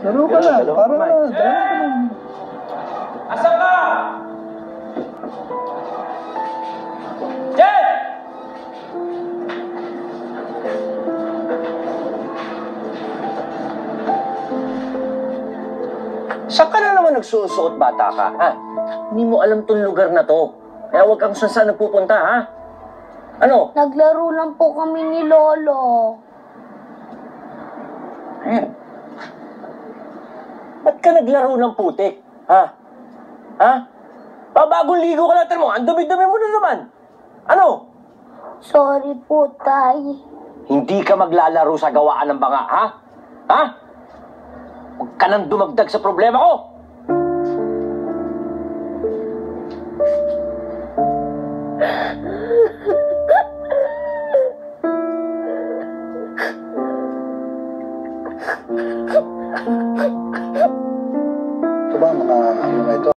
Laro ka na. Para na. Asan ka? Jen! Saan ka na naman nagsusuot, bata ka, ha? Hindi mo alam tong lugar na to. Kaya huwag kang saan nagpupunta, ha? Ano? Naglaro lang po kami ni Lolo. Ba't ka naglaro ng putik, ha? Ha? Bagong ligo ka natin mo, ang dumi-dumi mo na naman. Ano? Sorry po, Tay. Hindi ka maglalaro sa gawaan ng banga, ha? Ha? Huwag ka nang dumagdag sa problema ko! Ito ba mga ano na ito?